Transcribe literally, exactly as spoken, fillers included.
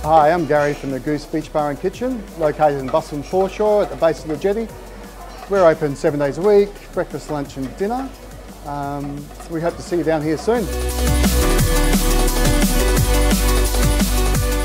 Hi, I'm Gary from the Goose Beach Bar and Kitchen, located in Busselton foreshore at the base of the jetty. We're open seven days a week, breakfast, lunch and dinner. Um, we hope to see you down here soon.